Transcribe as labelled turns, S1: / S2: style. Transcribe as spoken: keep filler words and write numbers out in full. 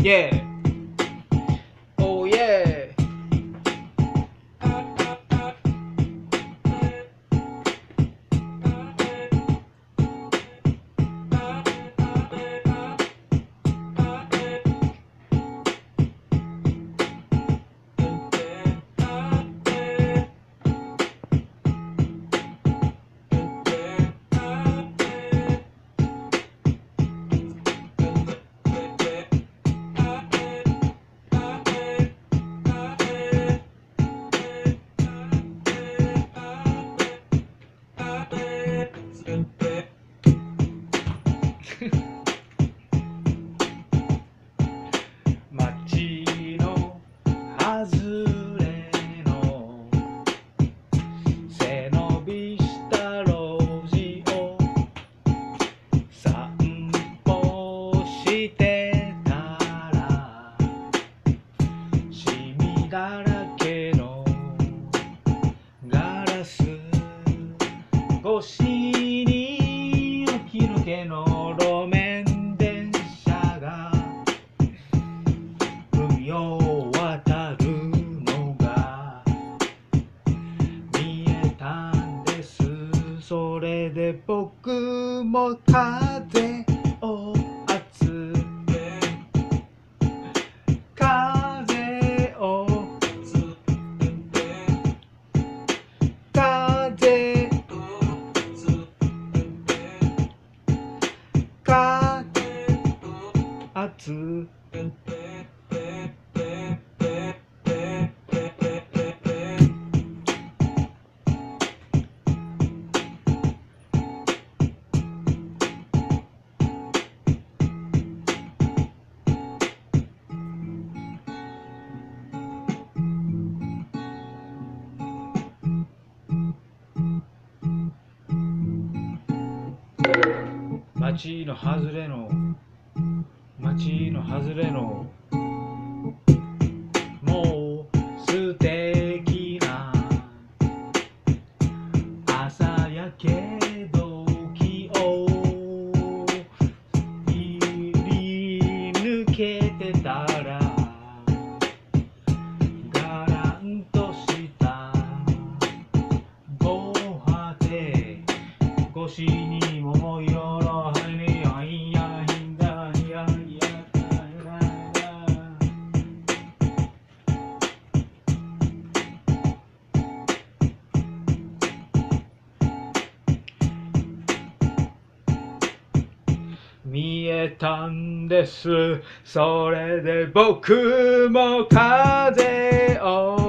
S1: Yeah. Oh yeah.街の外れの背伸びした路地を散歩してたらシミだらけのガラス越しに吹き抜けの路面電車が海を渡るのが見えたんです。それで僕も風を集め風を風風街の外れの街の外れのもう素敵な朝焼け時を切り抜けてたらガランとした防波堤越しに桃色の羽にあいやいんだいやいや見えたんです。それで僕も風を